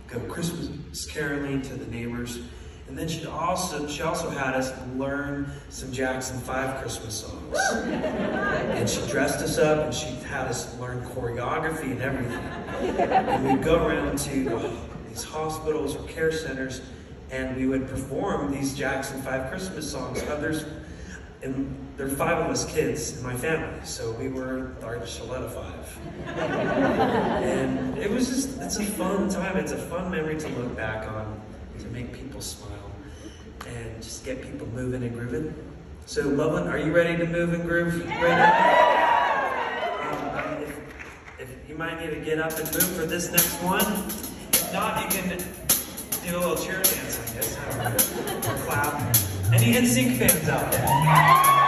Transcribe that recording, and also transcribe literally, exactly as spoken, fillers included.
go Christmas caroling to the neighbors. And then she also she also had us learn some Jackson five Christmas songs. And she dressed us up and she had us learn choreography and everything. And we'd go around to the, these hospitals or care centers and we would perform these Jackson five Christmas songs. Others, and there are five of us kids in my family, so we were our Shaletta Five. And it was just, it's a fun time. It's a fun memory to look back on, to make people smile, and just get people moving and grooving. So, Loveland, are you ready to move and groove right now? Um, if, if you might need to get up and move for this next one. If not, you can do a little chair dance, I guess. I don't know. Clap. Any N Sync fans out there?